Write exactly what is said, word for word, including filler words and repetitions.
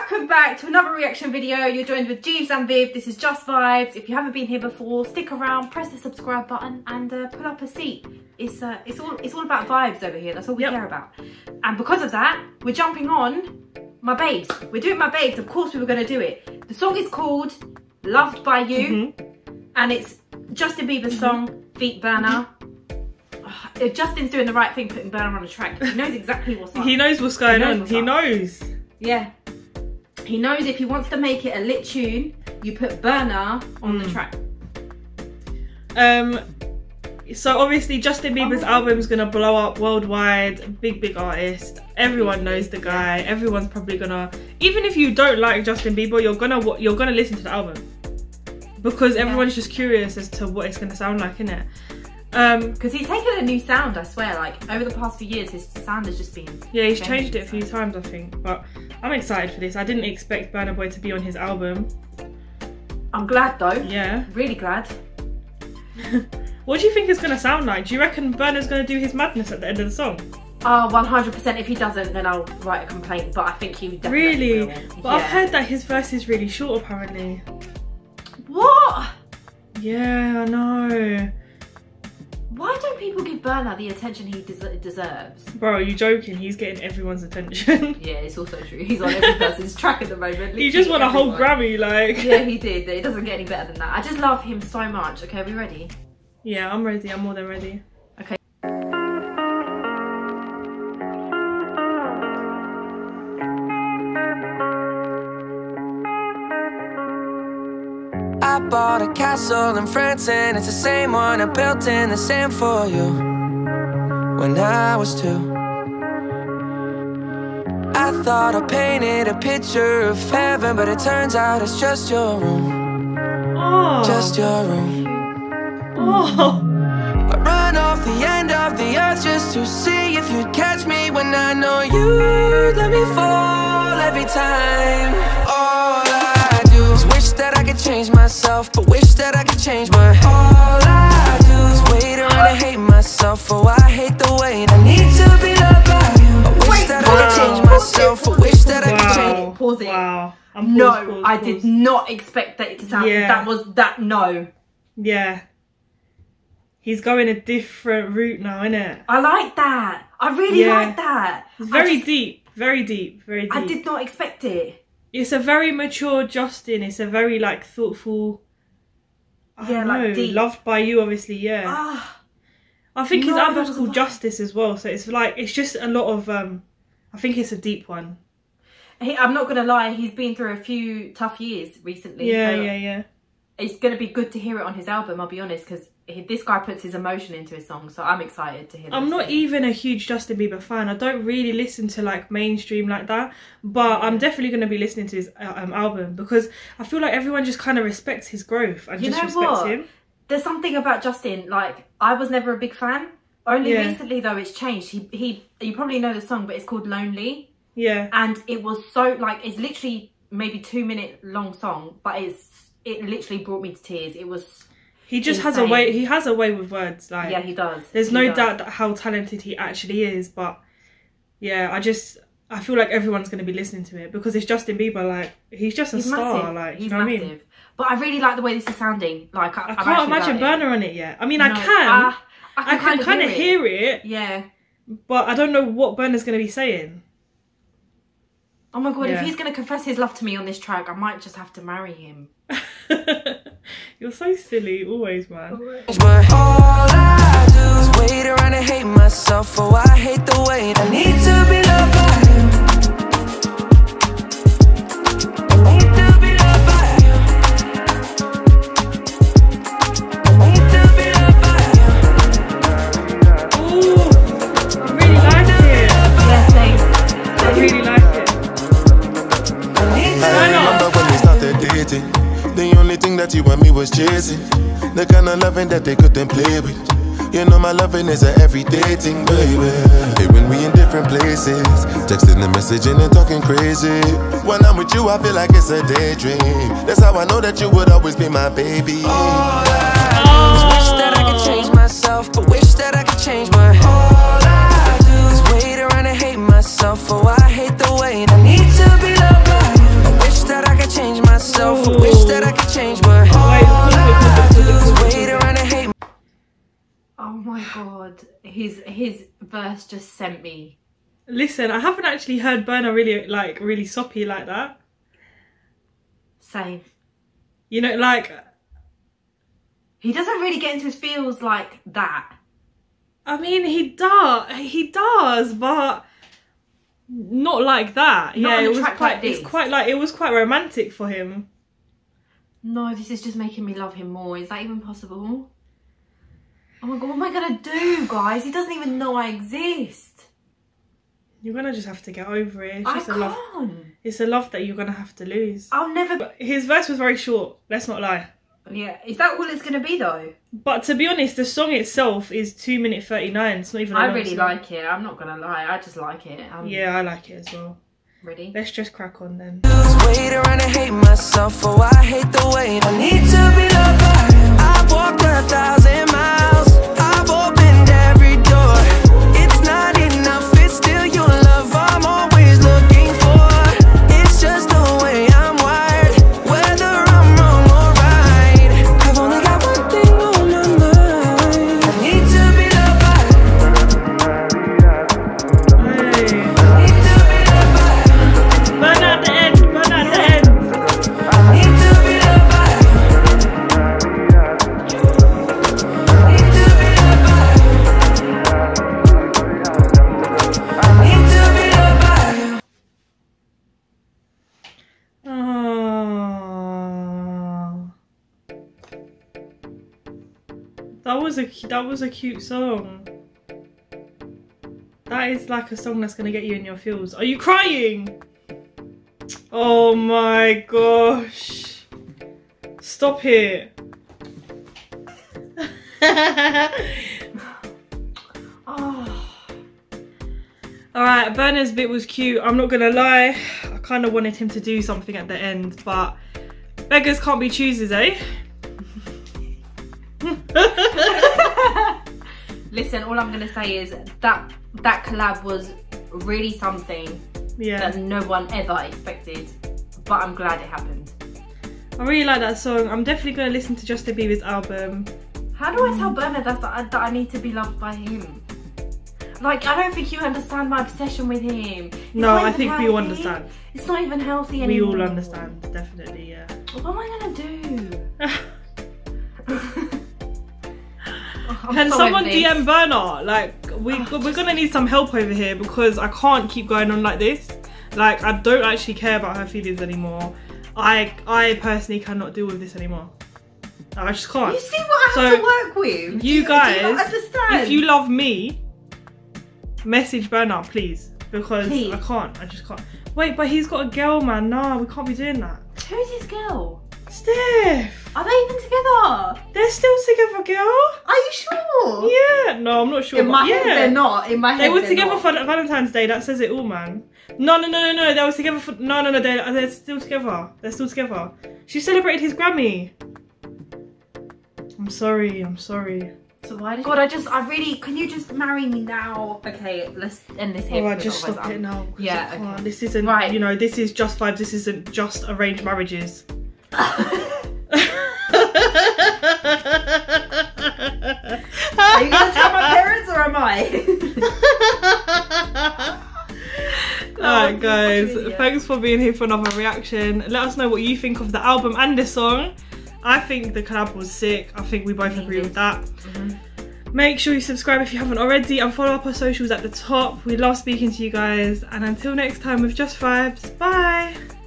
Welcome back to another reaction video. You're joined with Jeeves and Viv. This is Just Vibes. If you haven't been here before, stick around, press the subscribe button, and uh, pull up a seat. It's uh, it's all it's all about vibes over here. That's all we yep. care about. And because of that, we're jumping on my babes. We're doing my babes. Of course, we were going to do it. The song is called "Loved by You," mm-hmm. and it's Justin Bieber's mm-hmm. song, feat Burna. Oh, Justin's doing the right thing, putting Burna on the track. He knows exactly what's up. He knows what's going he knows on. What's he up. knows. Yeah. He knows if he wants to make it a lit tune, you put Burna on mm. the track. Um, so obviously Justin Bieber's oh. album is gonna blow up worldwide. Big, big artist. Everyone knows the guy. Yeah. Everyone's probably gonna, even if you don't like Justin Bieber, you're gonna you're gonna listen to the album because yeah. everyone's just curious as to what it's gonna sound like, innit? Um, because he's taken a new sound, I swear. Like over the past few years, his sound has just been. Yeah, he's changed it a few times, I think. But I'm excited for this. I didn't expect Burna Boy to be on his album. I'm glad though. Yeah. Really glad. What do you think it's gonna sound like? Do you reckon Burna's gonna do his madness at the end of the song? Oh, one hundred percent. If he doesn't, then I'll write a complaint. But I think he definitely really. will. But yeah. I've heard that his verse is really short, apparently. What? Yeah, I know. Why don't people give Burna the attention he des deserves? Bro, are you joking? He's getting everyone's attention. Yeah, it's also true. He's on every person's track at the moment. He just won everyone. a whole Grammy, like. Yeah, he did. It doesn't get any better than that. I just love him so much. Okay, are we ready? Yeah, I'm ready. I'm more than ready. Okay. I bought a castle in France and it's the same one I built in the sand for you when I was two. I thought I painted a picture of heaven, but it turns out it's just your room. Oh. Just your room. Oh. I run off the end of the earth just to see if you'd catch me when I know you'd let me fall every time. All I do is wish that I could change myself, but wish that I could change my. All I do is wait around and hate myself. Oh, I hate the way I need to be loved by you. I wish wait, that wow. I could change myself, but wish that wow. I could change. Pause it. Wow. I'm no, pause, pause, I pause. did not expect that to sound. Yeah. That was that. No. Yeah. He's going a different route now, innit? I like that. I really yeah. like that. It's very just, deep, very deep, very deep. I did not expect it. It's a very mature Justin. It's a very like thoughtful. I yeah, don't know, like deep. Loved by You, obviously. Yeah. Ah, I think no, his album's called Justice as well. So it's like it's just a lot of. um I think it's a deep one. He, I'm not gonna lie. He's been through a few tough years recently. Yeah, so yeah, yeah. It's gonna be good to hear it on his album. I'll be honest, because this guy puts his emotion into his song, so I'm excited to hear. I'm not thing. even a huge Justin Bieber fan. I don't really listen to like mainstream like that, but I'm definitely going to be listening to his um, album because I feel like everyone just kind of respects his growth and you just respects what? him. There's something about Justin, like I was never a big fan. Only yeah. recently though it's changed. He he you probably know the song, but it's called Lonely. Yeah. And it was so like it's literally maybe two minute long song, but it's it literally brought me to tears. It was. He just Insane. has a way. He has a way with words. Like yeah, he does. There's he no does. doubt that how talented he actually is. But yeah, I just I feel like everyone's going to be listening to it because it's Justin Bieber. Like he's just a he's star. Massive. Like he's you know massive. what I mean? But I really like the way this is sounding. Like I, I can't imagine Burna on it yet. I mean, no, I can. Uh, I can, I can kind of hear, hear it. Yeah. But I don't know what Burna's going to be saying. Oh my god! Yeah. If he's going to confess his love to me on this track, I might just have to marry him. You're so silly, always, man. All I do is wait around and hate myself. Oh, I hate the way I need to be loved by you. I need to be loved by you. I need to be loved by you. Ooh, I really like it. Yes, thanks. I really like it. I remember when we started dating. The only thing that you and me was chasing, the kind of loving that they couldn't play with. You know my loving is a everyday thing, baby. Hey, when we in different places, texting and messaging and talking crazy. When I'm with you, I feel like it's a daydream. That's how I know that you would always be my baby. All I do is wish that I could change myself, but wish that I could change my. All I do is wait around and hate myself. Oh, I hate the way I need to be loved by you. that I could change, but all I do is wait around and hate. Oh my god, his his verse just sent me. Listen, I haven't actually heard Burna really like really soppy like that. Same. You know, like he doesn't really get into his feels like that. I mean, he does, he does, but not like that. Not yeah, on a it was track quite. like this. It's quite like it was quite romantic for him. No, this is just making me love him more. Is that even possible? Oh my god, what am I gonna do, guys? He doesn't even know I exist. You're gonna just have to get over it. It's I just a can't. love. It's a love that you're gonna have to lose. I'll never. But his verse was very short. Let's not lie. Yeah, is that all it's gonna be though? But to be honest, the song itself is two minute thirty nine. It's not even. A I long really song. like it. I'm not gonna lie. I just like it. Um, Yeah, I like it as well. Ready? Let's just crack on then. Wait around and hate myself, oh I hate the way I need to be loved by him. I've walked a thousand miles, I've opened every door. It's not enough, it's still your love I'm always looking for. It's just the way I'm wired, whether I'm wrong or right. I've only got one thing on my mind. I need to be loved by him. Hey. I need to be loved by him. Burn at the end. Burn at the end. I need to be loved by him. I need to be loved by him. I need to be loved by him. Oh. That was a that was a cute song. That is like a song that's gonna get you in your feels. Are you crying? Oh my gosh! Stop it! Oh. Alright, Burna's bit was cute. I'm not gonna lie. I kind of wanted him to do something at the end, but beggars can't be choosers, eh? Listen, all I'm gonna say is that that collab was really something Yeah. that no one ever expected, but I'm glad it happened. I really like that song. I'm definitely gonna listen to Justin Bieber's album. How do I tell Burna that, that I need to be loved by him? Like, I don't think you understand my obsession with him. It's No, not I even think we healthy. all understand. It's not even healthy We anymore. all understand, definitely, yeah. What am I gonna do? Oh, I'm Can so someone over D M this. Burna? Like, we, Oh, we're gonna need some help over here because I can't keep going on like this. Like, I don't actually care about her feelings anymore. I I personally cannot deal with this anymore. I just can't. You see what I So, have to work with? You Do guys, do you not understand? if you love me, message Burna, please. Because Please. I can't, I just can't. Wait, but he's got a girl, man. Nah, we can't be doing that. Who's his girl? Steph! Are they even together? They're still together, girl. Are you sure? Yeah. No, I'm not sure. In but my yeah. head, they're not. In my head, They were they're together not. for Valentine's Day. That says it all, man. No, no, no, no, no. They were together for. No, no, no. They're, they're still together. They're still together. She celebrated his Grammy. I'm sorry. I'm sorry. So why did God, I just, I really, can you just marry me now? Okay, let's end this here. Alright, because just otherwise stop it I'm- now. 'cause Yeah, I can't. okay. This isn't. Right. You know, this is just vibes. This isn't just arranged marriages. Are you gonna tell my parents or am I? Alright I'm guys, such an idiot. thanks for being here for another reaction. Let us know what you think of the album and the song. I think the collab was sick. I think we both Me agree too. with that. Mhm. Make sure you subscribe if you haven't already and follow up our socials at the top. We love speaking to you guys, and until next time with Just Vibes, bye!